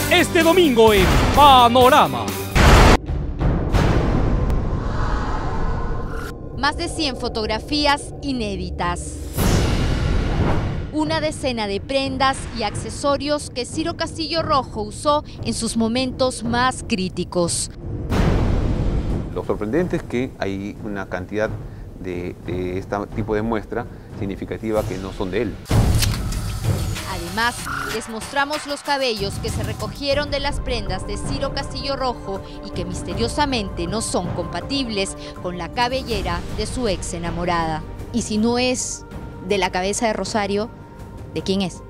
Este domingo en Panorama. Más de 100 fotografías inéditas. Una decena de prendas y accesorios que Ciro Castillo Rojo usó en sus momentos más críticos. Lo sorprendente es que hay una cantidad de este tipo de muestra significativa que no son de él. Además, les mostramos los cabellos que se recogieron de las prendas de Ciro Castillo Rojo y que misteriosamente no son compatibles con la cabellera de su ex enamorada. Y si no es de la cabeza de Rosario, ¿de quién es?